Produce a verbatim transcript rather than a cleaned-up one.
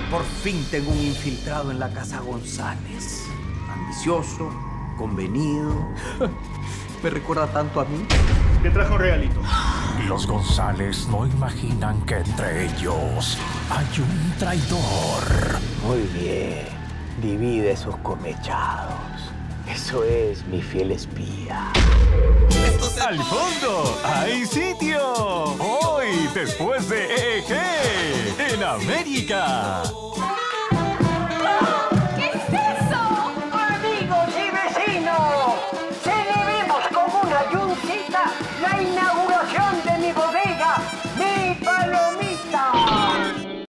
Por fin tengo un infiltrado en la casa González. Ambicioso, convenido. Me recuerda tanto a mí. Te trajo un regalito. Los González no imaginan que entre ellos hay un traidor. Muy bien. Divide esos comechados. Eso es mi fiel espía. ¡Al fondo hay sitio! Hoy, después de E G, en América.